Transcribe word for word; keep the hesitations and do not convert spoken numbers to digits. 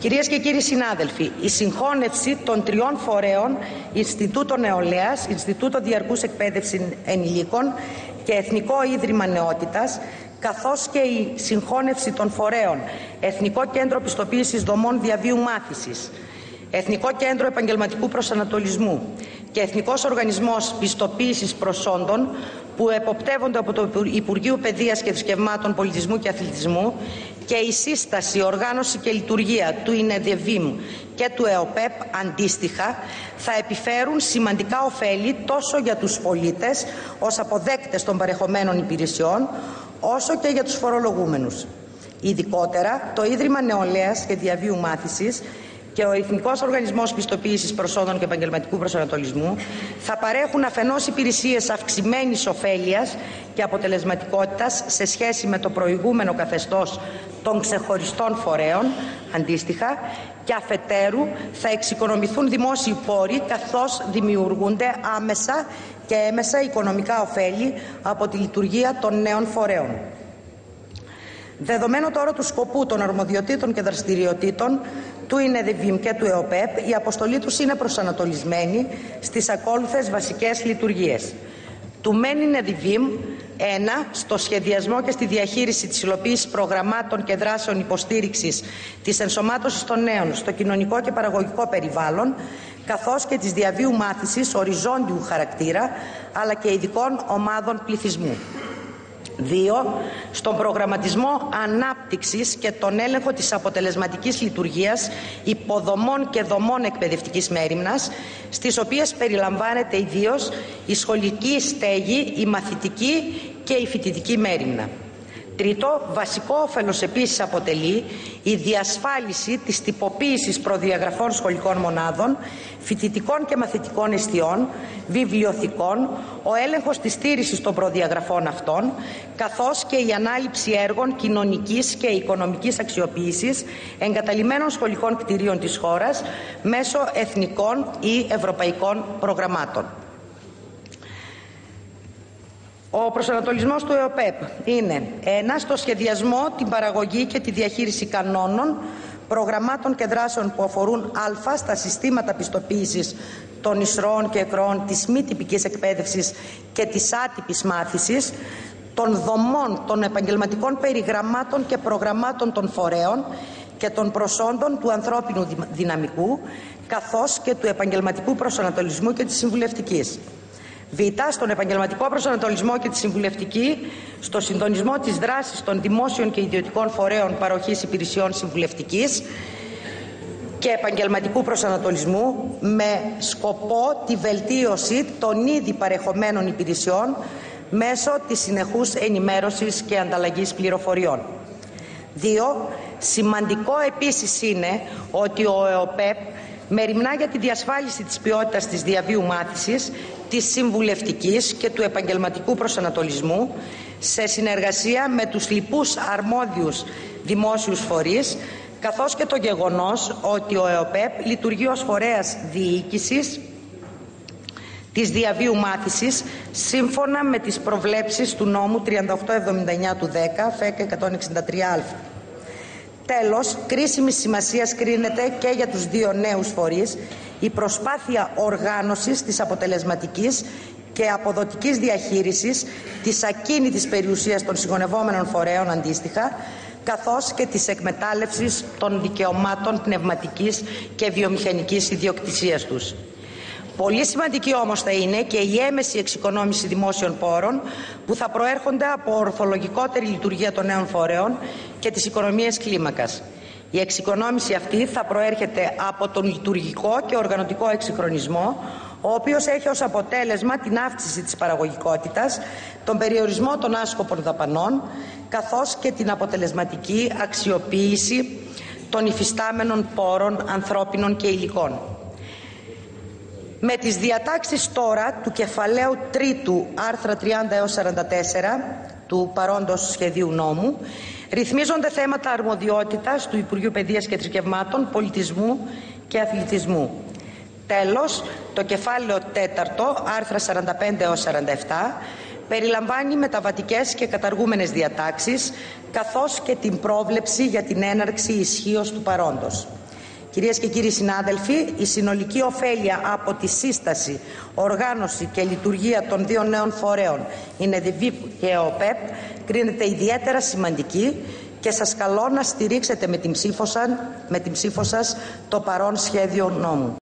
Κυρίες και κύριοι συνάδελφοι, η συγχώνευση των τριών φορέων, Ινστιτούτο Νεολαίας, Ινστιτούτο Διαρκούς Εκπαίδευσης Ενηλίκων και Εθνικό Ίδρυμα Νεότητας, καθώς και η συγχώνευση των φορέων Εθνικό Κέντρο Πιστοποίησης Δομών Διαβίου Μάθησης, Εθνικό Κέντρο Επαγγελματικού Προσανατολισμού και Εθνικός Οργανισμός Πιστοποίησης Προσόντων, που εποπτεύονται από το Υπουργείο Παιδείας και Θρησκευμάτων, Πολιτισμού και Αθλητισμού, και η σύσταση, οργάνωση και λειτουργία του ΙΝΕΔΕΒΙΜ και του ΕΟΠΕΠ αντίστοιχα, θα επιφέρουν σημαντικά ωφέλη τόσο για τους πολίτες ως αποδέκτες των παρεχομένων υπηρεσιών, όσο και για τους φορολογούμενους. Ειδικότερα, το Ίδρυμα Νεολαίας και Διαβίου Μάθησης και ο Εθνικός Οργανισμός Πιστοποίησης Προσόντων και Επαγγελματικού Προσανατολισμού θα παρέχουν αφενός υπηρεσίες αυξημένης ωφέλειας και αποτελεσματικότητας σε σχέση με το προηγούμενο καθεστώς των ξεχωριστών φορέων, αντίστοιχα, και αφετέρου θα εξοικονομηθούν δημόσιοι πόροι, καθώς δημιουργούνται άμεσα και έμεσα οικονομικά ωφέλη από τη λειτουργία των νέων φορέων. Δεδομένου τώρα του σκοπού των αρμοδιοτήτων και δραστηριοτήτων του ΙΝΕΔΕΒΙΜ και του ΕΟΠΕΠ, η αποστολή τους είναι προσανατολισμένη στις ακόλουθες βασικές λειτουργίες. Του ΜΕΝ ΙΝΕΔΕΒΙΜ, ένα, στο σχεδιασμό και στη διαχείριση της υλοποίησης προγραμμάτων και δράσεων υποστήριξης της ενσωμάτωσης των νέων στο κοινωνικό και παραγωγικό περιβάλλον, καθώς και της διαβίου μάθησης οριζόντιου χαρακτήρα, αλλά και ειδικών ομάδων πληθυσμού. Δύο, στον προγραμματισμό ανάπτυξης και τον έλεγχο της αποτελεσματικής λειτουργίας υποδομών και δομών εκπαιδευτικής μέριμνας, στις οποίες περιλαμβάνεται ιδίως η σχολική στέγη, η μαθητική και η φοιτητική μέριμνα. Τρίτο, βασικό όφελος επίσης αποτελεί η διασφάλιση της τυποποίησης προδιαγραφών σχολικών μονάδων, φοιτητικών και μαθητικών εστιών, βιβλιοθηκών, ο έλεγχος της στήρησης των προδιαγραφών αυτών, καθώς και η ανάληψη έργων κοινωνικής και οικονομικής αξιοποίησης εγκαταλειμμένων σχολικών κτηρίων της χώρας μέσω εθνικών ή ευρωπαϊκών προγραμμάτων. Ο προσανατολισμός του ΕΟΠΕΠ είναι ένα, στο σχεδιασμό, την παραγωγή και τη διαχείριση κανόνων, προγραμμάτων και δράσεων που αφορούν α, στα συστήματα πιστοποίησης των εισρώων και εκρώων της μη τυπικής εκπαίδευσης και της άτυπης μάθησης, των δομών των επαγγελματικών περιγραμμάτων και προγραμμάτων των φορέων και των προσόντων του ανθρώπινου δυναμικού, καθώς και του επαγγελματικού προσανατολισμού και της συμβουλευτικής. Β. Στον επαγγελματικό προσανατολισμό και τη συμβουλευτική, στο συντονισμό της δράσης των δημόσιων και ιδιωτικών φορέων παροχής υπηρεσιών συμβουλευτικής και επαγγελματικού προσανατολισμού, με σκοπό τη βελτίωση των ήδη παρεχομένων υπηρεσιών μέσω της συνεχούς ενημέρωσης και ανταλλαγής πληροφοριών. Δύο. Σημαντικό επίσης είναι ότι ο ΕΟΠΕΠ μεριμνά για τη διασφάλιση της ποιότητας της διαβίου μάθησης, της συμβουλευτικής και του επαγγελματικού προσανατολισμού σε συνεργασία με τους λοιπούς αρμόδιους δημόσιους φορείς, καθώς και το γεγονός ότι ο ΕΟΠΕΠ λειτουργεί ως φορέας διοίκησης της διαβίου μάθησης σύμφωνα με τις προβλέψεις του νόμου τριάντα οκτώ εβδομήντα εννιά του δέκα, ΦΕΚ εκατόν εξήντα τρία α. Τέλος, κρίσιμης σημασίας κρίνεται και για τους δύο νέους φορείς η προσπάθεια οργάνωσης της αποτελεσματικής και αποδοτικής διαχείρισης της ακίνητης περιουσίας των συγχωνευόμενων φορέων αντίστοιχα, καθώς και της εκμετάλλευσης των δικαιωμάτων πνευματικής και βιομηχανικής ιδιοκτησίας τους. Πολύ σημαντική όμως θα είναι και η έμεση εξοικονόμηση δημόσιων πόρων που θα προέρχονται από ορθολογικότερη λειτουργία των νέων φορέων και τις οικονομίες κλίμακας. Η εξοικονόμηση αυτή θα προέρχεται από τον λειτουργικό και οργανωτικό εξυγχρονισμό, ο οποίος έχει ως αποτέλεσμα την αύξηση της παραγωγικότητας, τον περιορισμό των άσκοπων δαπανών, καθώς και την αποτελεσματική αξιοποίηση των υφιστάμενων πόρων ανθρώπινων και υλικών. Με τις διατάξεις τώρα του κεφαλαίου τρίτου άρθρα τριάντα έως σαράντα τέσσερα του παρόντος σχεδίου νόμου ρυθμίζονται θέματα αρμοδιότητας του Υπουργείου Παιδείας και Θρησκευμάτων, Πολιτισμού και Αθλητισμού. Τέλος, το κεφάλαιο τέταρτο, άρθρα σαράντα πέντε έως σαράντα επτά, περιλαμβάνει μεταβατικές και καταργούμενες διατάξεις, καθώς και την πρόβλεψη για την έναρξη ισχύως του παρόντος. Κυρίες και κύριοι συνάδελφοι, η συνολική ωφέλεια από τη σύσταση, οργάνωση και λειτουργία των δύο νέων φορέων, η ΕΔΕΒΙΠ και η ΕΟΠΕΠ, κρίνεται ιδιαίτερα σημαντική και σας καλώ να στηρίξετε με την ψήφο σας, με την ψήφο σας το παρόν σχέδιο νόμου.